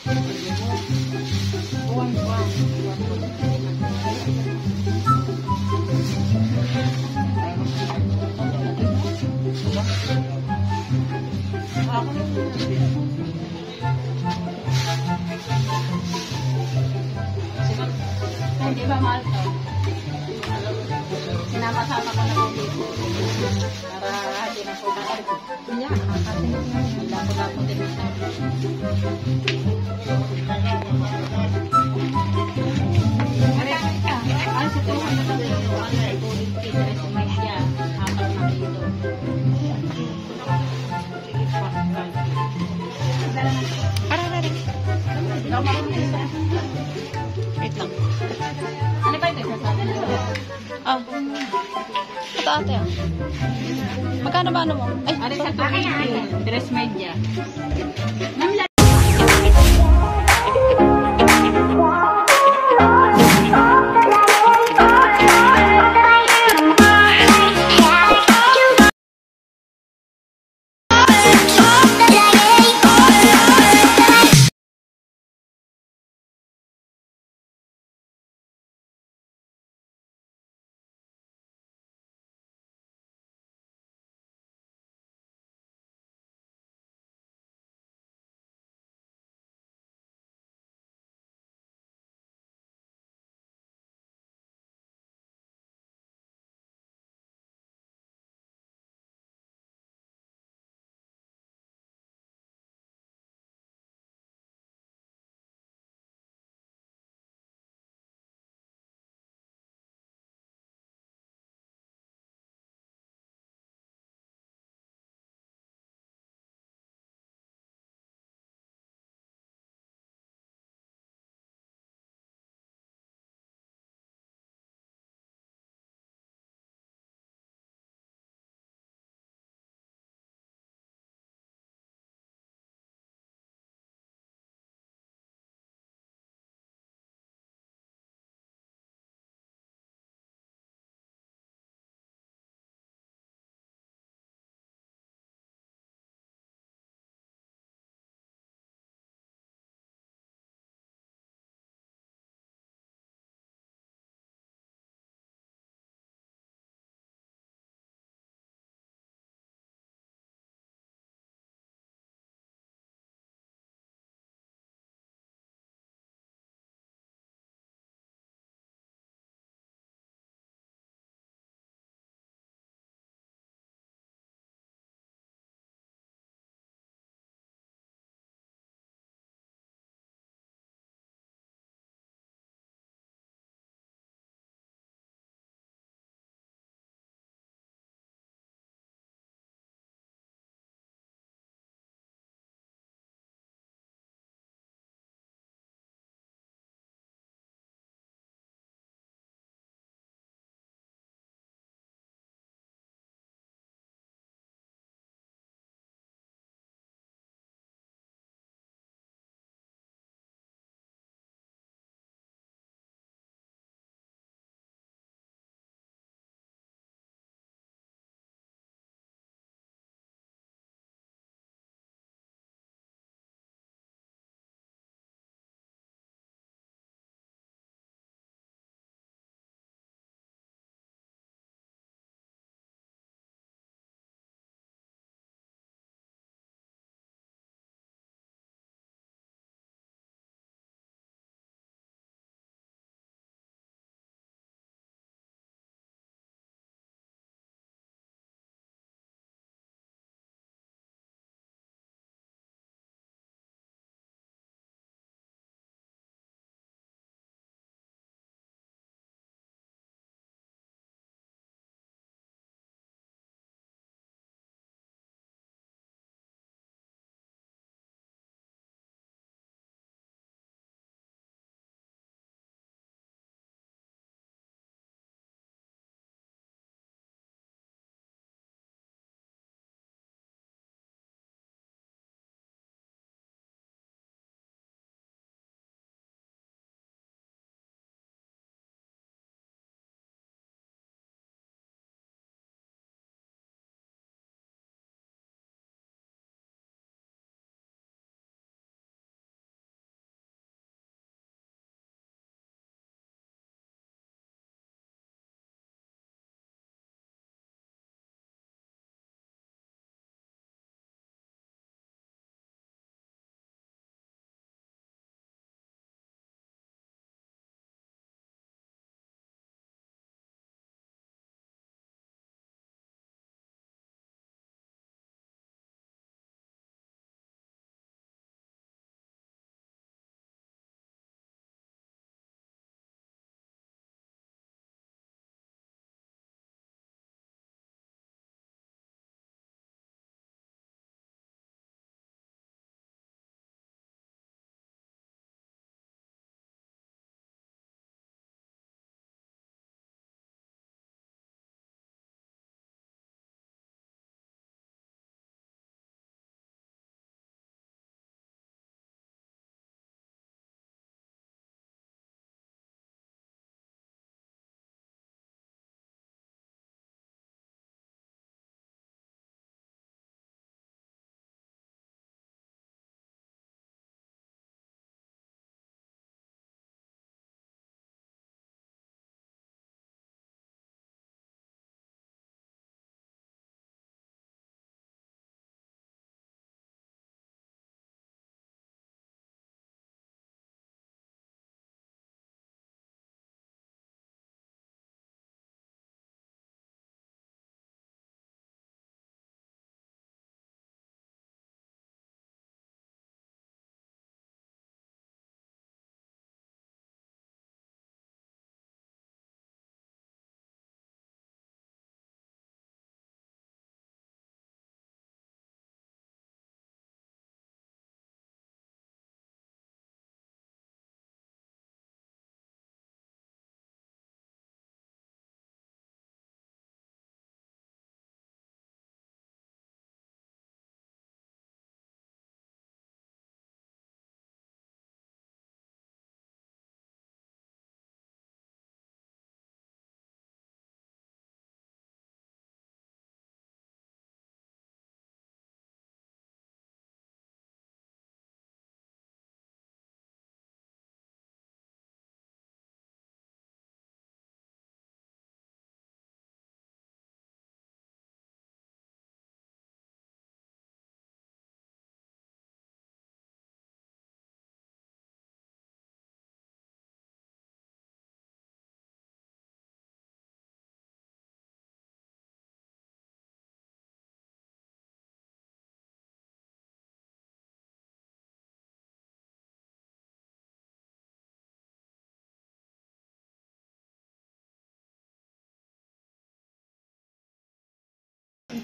Buwan-buwan. Hindi ba mahal to? Sinama-sama ko na po dito. Para hindi na po mahal. Kaya, nakakatingin nga. Lapo-lapo din ito. Ay, sa tuwa na lang ito. Ano, ikulit kita na sumaya. Apat na kilo. Ararari. Wait lang. Ano ba ito? Sasabi na ito? Ah. Ito ate ah. Magkano ba ano mo? Ay, Ano sa dress media?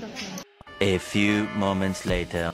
A few moments later.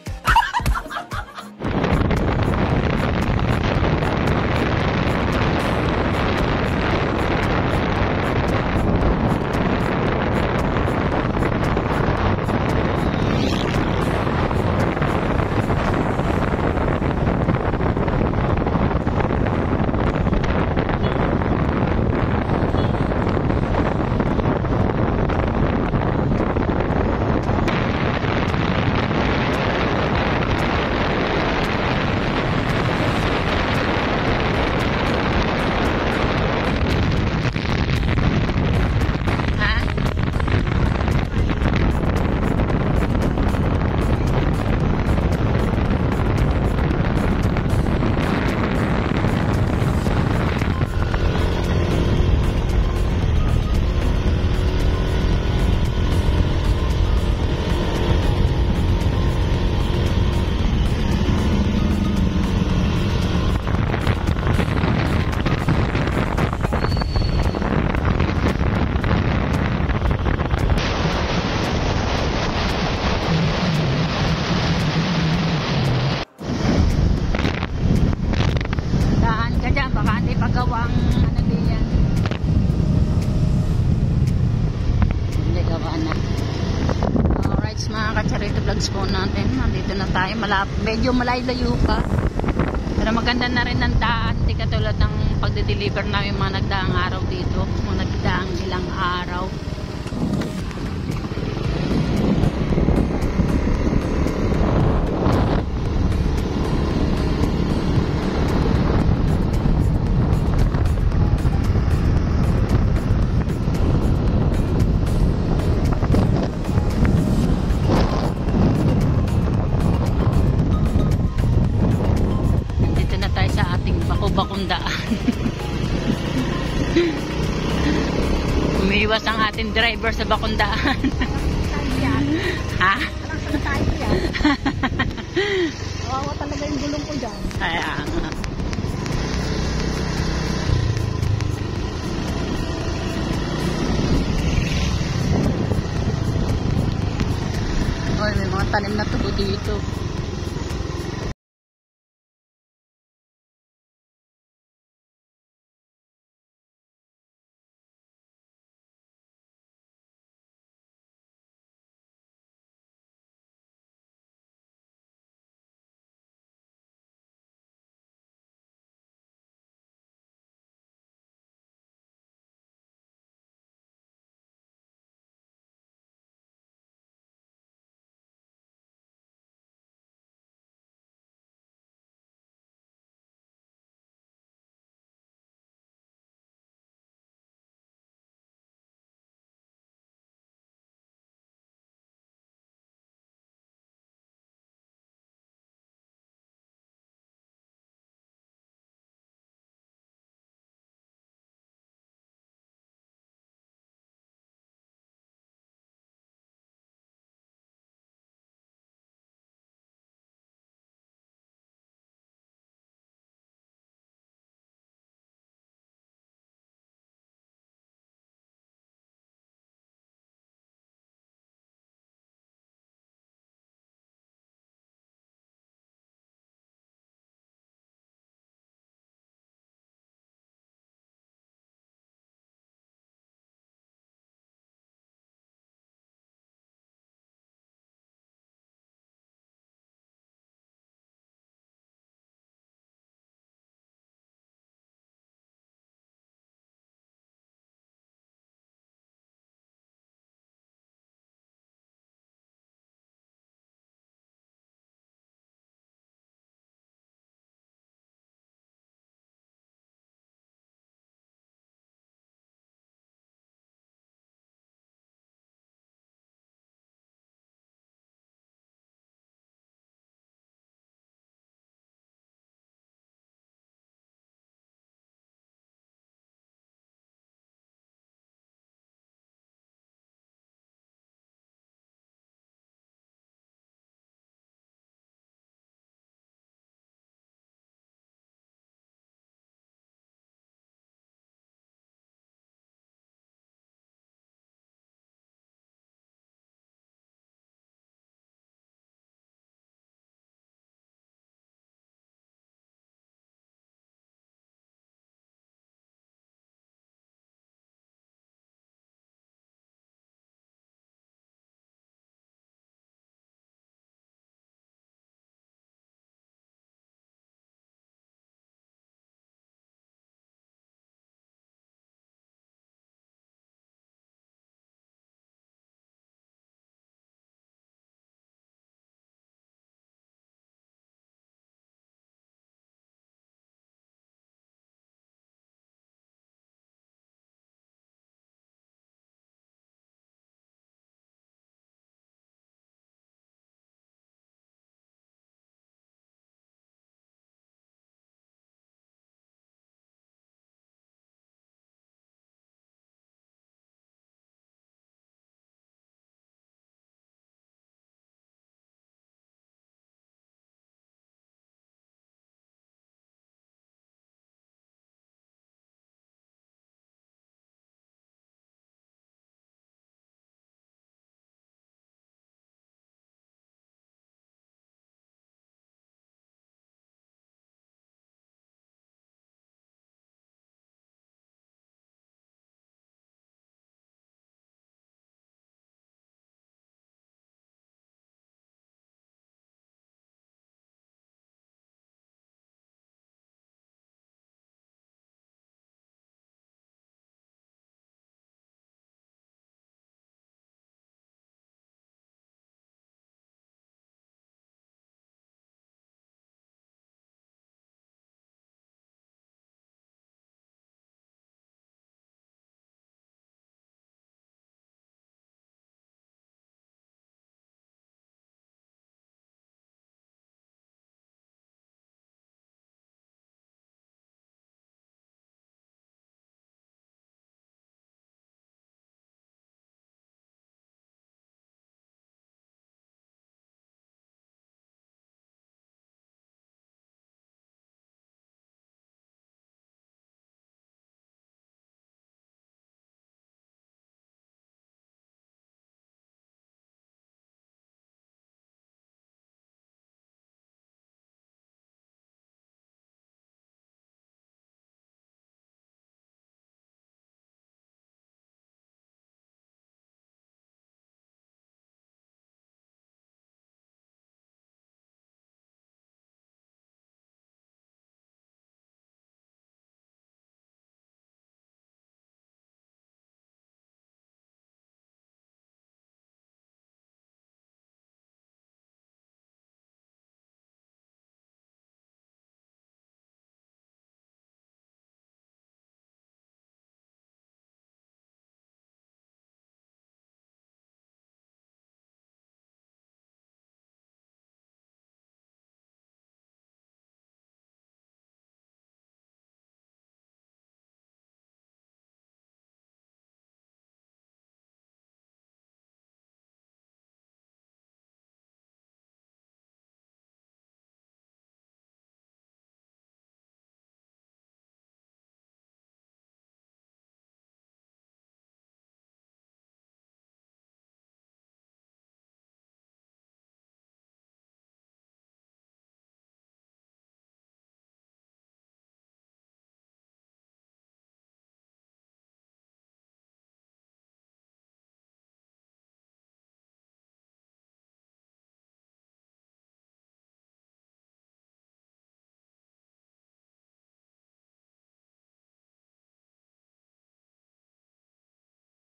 Pagawang ano diyan. Hindi gawa na. Alright, mga ka-Charito Vlogs po natin. Nandito na tayo. Medyo malayo pa. Pero maganda na rin ang daan. Hindi katulad ng pagde-deliver namin mga nagdaang araw dito. Mga nagdaang ilang araw. Bakundaan. Umiiwas ang ating driver sa bakundaan. Ha? Alam tayo yan. Kawawa talaga yung gulong ko dyan. Kaya nga. Oy, may mga tanim na tubo dito.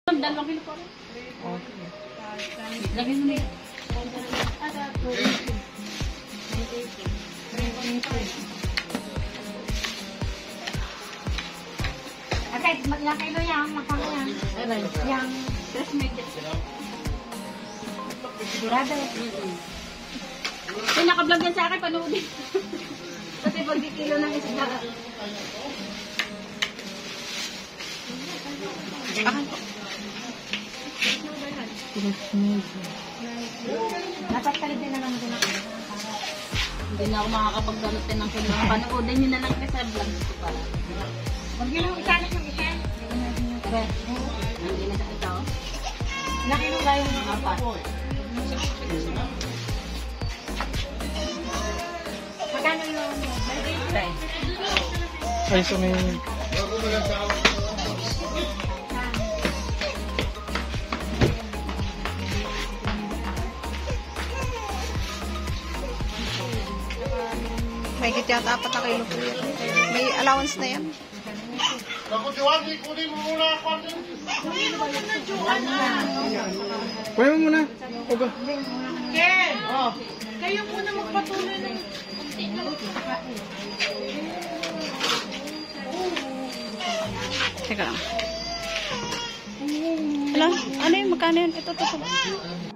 Dalawang kilo po. Lagyan mo na yun. Okay, ilang kilo yan? Magkano yan? Yang Tres media. sigurado. Ay, naka-vlog yan sa akin, panoodin. Kasi pag-kilo ng isda. Dapat ka rin din na naman din ako. Hindi na ako makakapag-galutin ng kilo. Panoodin nyo na lang kasi sa vlogs ko pa. Huwag nyo lang isalit yung isa. Hindi na sa ito. Ilang kilo ba yung mga Apat. magkano yung Ay, so may... May git yata 4 na kilo po yan. May allowance na yan. Kuya mo muna. Oga. kayo muna magpatuloy ng Teka lang. Ano yung magkano yun? Ito.